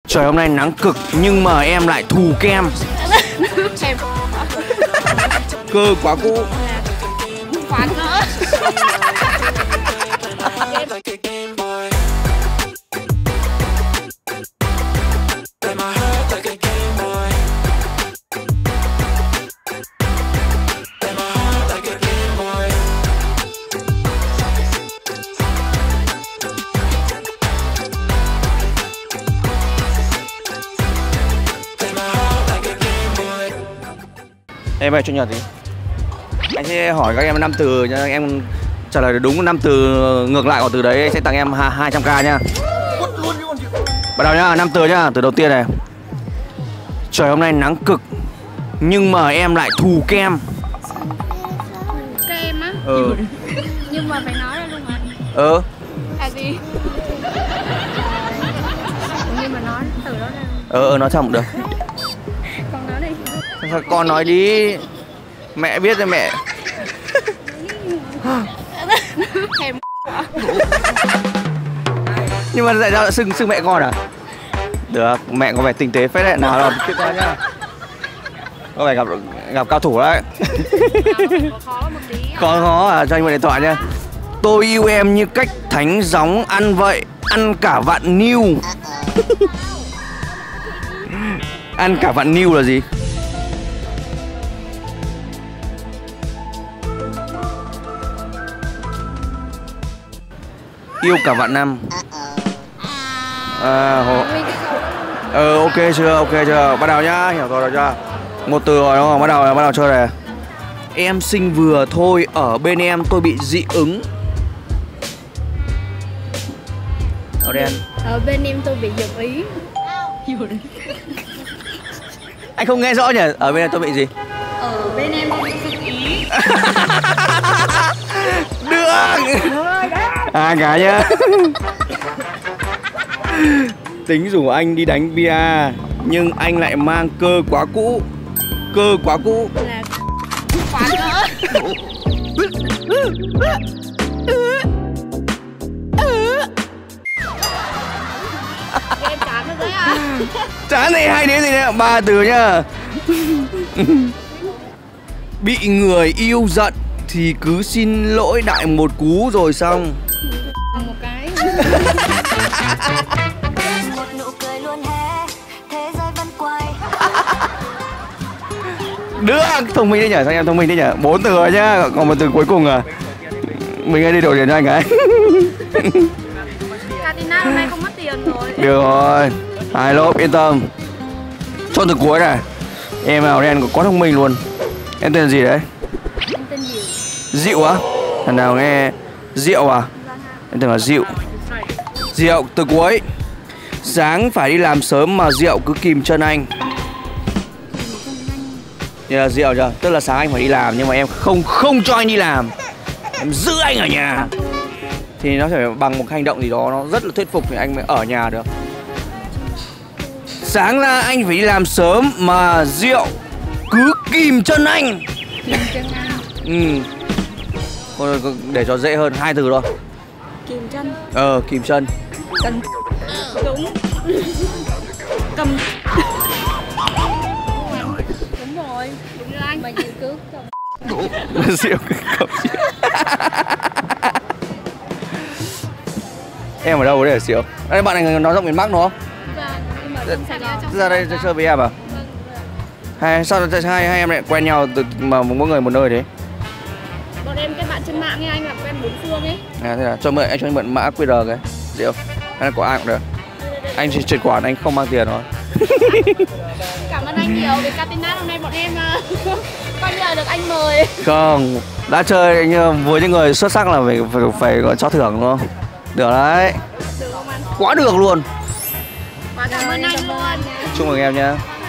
Trời hôm nay nắng cực nhưng mà em lại thù kem. Cơ quá cũ. Khoan nữa. Em ơi, chủ nhật gì? Anh sẽ hỏi các em 5 từ nha, em trả lời được đúng 5 từ ngược lại của từ đấy anh sẽ tặng em 200k nha. Bắt đầu nhá, 5 từ nhá. Từ đầu tiên này. Trời hôm nay nắng cực nhưng mà em lại thù kem. Kem á? Ừ. Nhưng mà phải nói ra luôn hả? Ừ. À gì? Nhưng mà nói từ đó ra. Nói xong cũng được. Con nói đi. Thôi, con nói đi. Mẹ biết rồi mẹ. Thèm. Nhưng mà tại sao lại xưng mẹ con à? Được, mẹ có vẻ tinh tế phết đấy. Nào rồi, tiếp theo nhá. Có phải gặp cao thủ đấy. Khó một tí. Khó à, cho anh mượn điện thoại nha. Tôi yêu em như cách thánh gióng ăn vậy, ăn cả vạn niêu. Ăn cả vạn niêu là gì? Yêu cả vạn năm. Ok chưa, bắt đầu nhá, hiểu rồi chưa? Một từ rồi đúng không? Bắt đầu chơi này. Em sinh vừa thôi, ở bên em tôi bị dị ứng. Ở đen. Ở bên em tôi bị giật ý. Anh không nghe rõ nhỉ? Ở bên em tôi bị gì? Ở bên em tôi bị giật ý. Được. Cái nhá. Tính rủ anh đi đánh bia nhưng anh lại mang cơ quá cũ. Cơ quá cũ là khoan nữa. Em chán rồi đấy à? Chán này, hay đến gì đấy, 3 từ nhá. Bị người yêu giận thì cứ xin lỗi đại một cú rồi xong. Một cái. Một nụ cười luôn hé, thế giới vẫn quay. Được, thông minh đấy nhỉ, sao em thông minh đấy nhỉ? 4 từ rồi nhá, còn một từ cuối cùng à. Mình hãy đi đổi tiền cho anh cái. Katina hôm nay không mất tiền rồi. Được rồi, 2 lốp, yên tâm. Chọn từ cuối này. Em nào đen quá thông minh luôn. Em tên gì đấy? Em tên Diệu. Diệu á? Thằng nào nghe Diệu à? Em tưởng là Diệu. Diệu, từ cuối. Sáng phải đi làm sớm mà Diệu cứ kìm chân anh. Diệu chưa? Tức là sáng anh phải đi làm nhưng mà em không cho anh đi làm. Em giữ anh ở nhà. Thì nó phải bằng một hành động gì đó nó rất là thuyết phục thì anh mới ở nhà được. Sáng ra anh phải đi làm sớm mà Diệu cứ kìm chân anh. Kìm chân anh. Thôi, để cho dễ hơn, 2 từ thôi. Kìm chân. Kìm chân. Cần. Đúng. Cầm. Đúng rồi. Đúng rồi anh. Mà Diệu cứ cầm. Diệu cứ cầm. Em ở đâu đấy hả Diệu? Đây bạn này nói giọng miền Bắc đúng không? Ra đây chơi với em à? Hay sao hai em lại quen nhau từ mà mỗi người một nơi thế? Bọn em kết bạn trên mạng ấy anh, làm quen bốn phương ấy. Thế là anh cho anh mượn mã QR cái. Diệu. Hay là của ai cũng được. Anh chỉ chuyển khoản anh không mang tiền rồi. Cảm ơn anh nhiều vì Katina hôm nay bọn em coi như là được anh mời. Không, đã chơi nhưng với những người xuất sắc là phải gọi cho thưởng đúng không? Được đấy. Được không anh? Quá được luôn. Quá cảm ơn anh luôn. Chúc mừng em nhé.